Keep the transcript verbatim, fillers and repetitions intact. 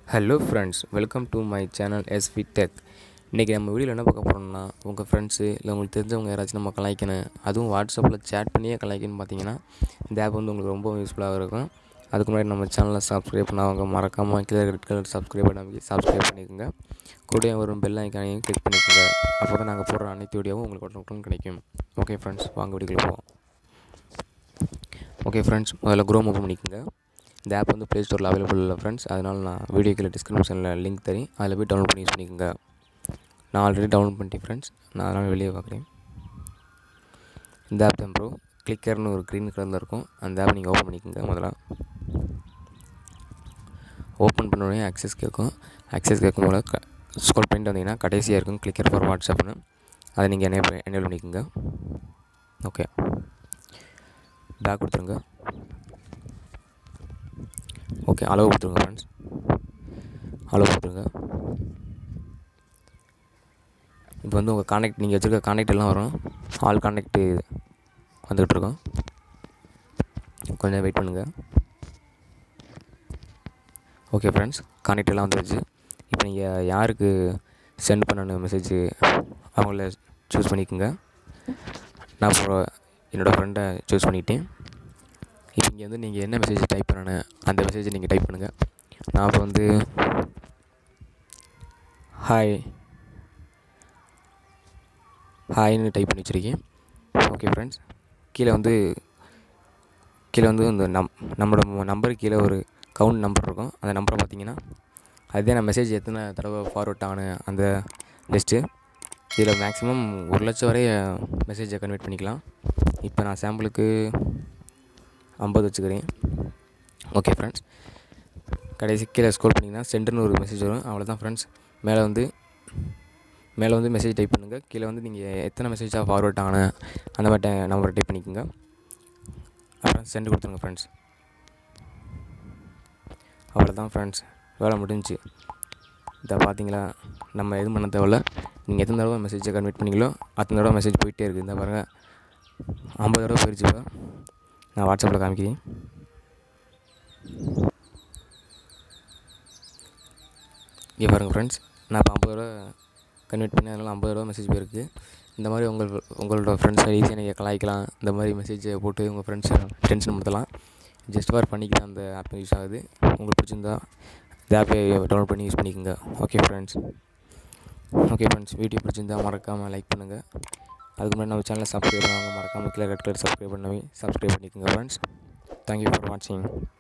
Hello friends, welcome to my channel SV tech. இன்றைக்கி நம்ம வீடியோவில் என்ன பார்க்க போகிறோம்னா, உங்கள் ஃப்ரெண்ட்ஸு இல்லை உங்களுக்கு தெரிஞ்சவங்க யாராச்சும் நம்ம கலாய்க்கணும், அதுவும் வாட்ஸ்அப்பில் சேட் பண்ணியே கலாய்க்கணும்னு பார்த்தீங்கன்னா இந்த ஆப் வந்து உங்களுக்கு ரொம்ப யூஸ்ஃபுல்லாக இருக்கும். அதுக்கு முன்னாடி நம்ம சேனலை சப்ஸ்கிரைப் பண்ணாங்க மறக்காமல் கீழே ரெட் கலர் சப்ஸ்கிரைப் பண்ணி சப்ஸ்கிரைப் பண்ணிக்கோங்க. கூட ஒரு பெல் ஐக்கானையும் கிளிக் பண்ணிக்கோங்க. அப்போ தான் நாங்கள் போடுற அனைத்து வீடியோவும் உங்களுக்கு உடனுக்குடன் கிடைக்கும். ஓகே ஃப்ரெண்ட்ஸ், வாங்க வீடியோக்குள்ள போவோம். ஓகே ஃப்ரெண்ட்ஸ், முதல்ல குரோம் ஓப்பன் பண்ணிக்கோங்க. இந்த ஆப் வந்து ப்ளே ஸ்டோரில் அவைலபிள் இல்லை ஃப்ரெண்ட்ஸ். அதனால் நான் வீடியோ கீழே டிஸ்கிரிப்ஷனில் லிங்க் தரேன், அதில் போய் டவுன்லோட் பண்ணி யூஸ் பண்ணிக்கோங்க. நான் ஆல்ரெடி டவுன்லோட் பண்ணிட்டேன் ஃப்ரெண்ட்ஸ், நான் அதனால் வெளியே பார்க்குறேன். இந்த ஆப் தான் ப்ரோ, கிளிக்கர்னு ஒரு க்ரீன் கலரில் இருக்கும். அந்த ஆப் நீங்கள் ஓப்பன் பண்ணிக்கோங்க. முதல்ல ஓப்பன் பண்ண உடனே ஆக்சஸ் கேட்கும். ஆக்சஸ் கேட்கும் போது க ஸ்க்ரோல் பண்ணிட்டு வந்தீங்கன்னா கடைசியாக இருக்கும் கிளிக்கர் ஃபார் வாட்ஸ்அப்னு. அதை நீங்கள் என்ன எனேபிள் பண்ணிக்கோங்க. ஓகே, பேக் கொடுத்துருங்க. ஓகே, அளவு கொடுத்துருங்க ஃப்ரெண்ட்ஸ், அளவு கொடுத்துருங்க. இப்போ வந்து உங்கள் கான்டாக்ட் நீங்கள் வச்சுருக்க கான்டாக்ட் எல்லாம் வரும். ஆல் கான்டாக்ட்டு வந்துகிட்ருக்கோம். கொஞ்சம் வெயிட் பண்ணுங்கள். ஓகே ஃப்ரெண்ட்ஸ், கான்டாக்ட் எல்லாம் வந்துருச்சு. இப்போ நீங்கள் யாருக்கு சென்ட் பண்ணணும் மெசேஜ் அவங்கள சூஸ் பண்ணிக்கோங்க. நான் இப்போ என்னோடய ஃப்ரெண்டை சூஸ் பண்ணிக்கிட்டேன். இப்போ இங்கே வந்து நீங்கள் என்ன மெசேஜ் டைப் பண்ணணும் அந்த மெசேஜை நீங்கள் டைப் பண்ணுங்கள். நான் இப்போ வந்து ஹாய் ஹாய்னு டைப் பண்ணி வச்சுருக்கேன். ஓகே ஃப்ரெண்ட்ஸ், கீழே வந்து கீழே வந்து இந்த நம் நம்மளோட நம்பருக்கு கீழே ஒரு கவுண்ட் நம்பர் இருக்கும். அந்த நம்பரை பார்த்தீங்கன்னா அதுதான் நான் மெசேஜ் எத்தனை தடவை ஃபார்வர்ட் ஆகணும் அந்த லிஸ்ட்டு. இதில் மேக்ஸிமம் ஒரு லட்சம் வரை மெசேஜை கன்வெர்ட் பண்ணிக்கலாம். இப்போ நான் சாம்பிளுக்கு ஐம்பது வச்சுக்கிறேன். ஓகே ஃப்ரெண்ட்ஸ், கடைசி கீழே ஸ்க்ரோல் பண்ணிங்கன்னா சென்டர்னு ஒரு மெசேஜ் வரும். அவ்வளோதான் ஃப்ரெண்ட்ஸ். மேலே வந்து மேலே வந்து மெசேஜ் டைப் பண்ணுங்கள். கீழே வந்து நீங்கள் எத்தனை மெசேஜாக ஃபார்வர்ட் ஆகணும் அந்த மாதிரி நம்பரை டைப் பண்ணிக்கோங்க. அப்புறம் சென்ட் கொடுத்துருங்க ஃப்ரெண்ட்ஸ். அவ்வளோதான் ஃப்ரெண்ட்ஸ், வேலை முடிஞ்சிச்சு. இதை பார்த்தீங்களா, நம்ம எதுவும் பண்ண தேவையில்ல. நீங்கள் எத்தனை தடவை மெசேஜை கன்வெர்ட் பண்ணிங்களோ அத்தனை தடவை மெசேஜ் போயிட்டே இருக்குது. இந்த பாருங்கள், ஐம்பது தடவை போயிடுச்சு. இப்போ நான் வாட்ஸ்அப்பில் காமிக்கிறேன். இங்கே பாருங்கள் ஃப்ரெண்ட்ஸ், நான் இப்போ ஐம்பது தடவை கன்வெர்ட் பண்ணி அதனால் ஐம்பது ரூபா மெசேஜ் போயிருக்கு. இந்த மாதிரி உங்கள் உங்களோட ஃப்ரெண்ட்ஸை ஈஸியாக நீங்கள் கலாய்க்கலாம். இந்த மாதிரி மெசேஜை போட்டு உங்கள் ஃப்ரெண்ட்ஸை டென்ஷன் படுத்தலாம். ஜஸ்ட் ஃபார் பண்ணிக்கலாம். அந்த ஆப் யூஸ் ஆகுது. உங்களுக்கு பிடிச்சிருந்தா இந்த ஆப்பை டவுன்லோட் பண்ணி யூஸ் பண்ணிக்கோங்க. Okay friends okay friends video பிடிச்சிருந்தா மறக்காமல் லைக் பண்ணுங்கள். அதுக்கு முன்னாடி நம்ம சேனலை சப்ஸ்கிரைப் பண்ணுவாங்க. மறக்காமல் கீழே ரெட் கலர் சப்ஸ்கிரைப் பண்ணவே சப்ஸ்கிரைப் பண்ணிக்கோங்க ஃப்ரெண்ட்ஸ். தேங்க்யூ ஃபார் வாட்சிங்.